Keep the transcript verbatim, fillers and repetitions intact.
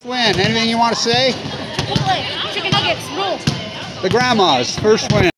Win. Anything you want to say? Chicken nuggets, rule. The grandma's first win.